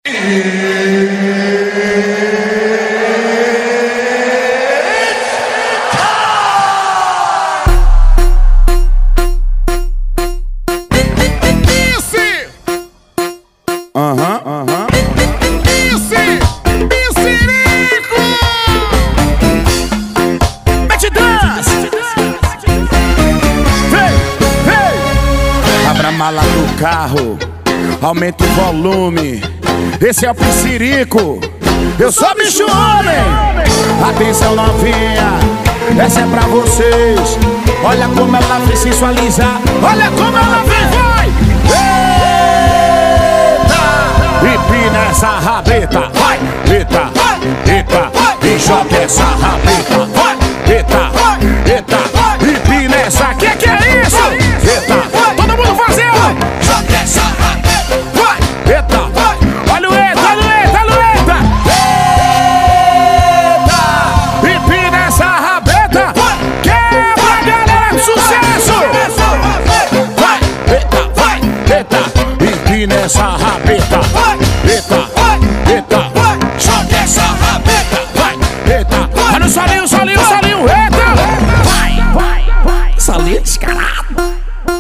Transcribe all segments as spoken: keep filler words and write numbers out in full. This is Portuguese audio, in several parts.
Aham, aham. Esse, Pissirico! Mete dança! Vem, vem! Abra a mala do carro, aumenta o volume. Esse é o Pissirico, eu sou bicho homem. Atenção novinha, essa é pra vocês. Olha como ela vem sensualizar, olha como ela vem, vai! Empina essa rabeta, vai, eita, eita, e joga essa rabeta, vai, eita, eita, empina essa, que que é isso? Eita, todo mundo fazendo, joga essa rabeta, vai, eita, olha o eita, olha o eita, olha o eita, eita, empina essa rabeta, quebra galera, sucesso, vai, eita, vai, eita, empina essa rabeta. Eita, eita, joga essa rabeta, vai, eita, olha o solinho, solinho, solinho, eita, vai, vai, vai, solinho descarado.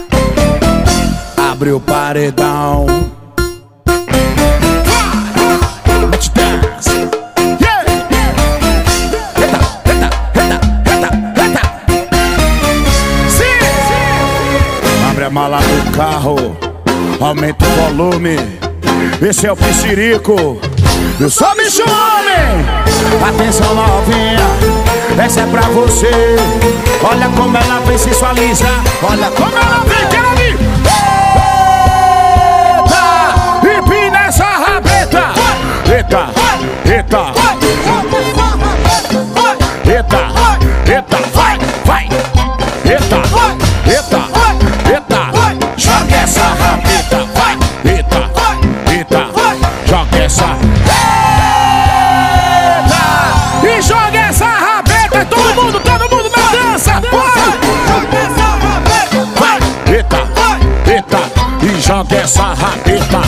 Abre o paredão, mete dança, yeah. Eita, eita, eita, eita, eita. Sim, sim. Abre a mala do carro, aumenta o volume. Esse é o Pissirico, eu sou bicho homem. Atenção novinha, essa é pra você. Olha como ela vem sensualizar, olha como ela vem, quero ouvir. Eita, empina essa rabeta. Eita, eita, eita, eita, vai, vai. Eita, eita, eita, joga essa rabeta, vai. Eita, eita, joga essa, eita, e joga essa rabeta, todo mundo, todo mundo na dança, vai, vai, eita, eita, e joga essa rabeta,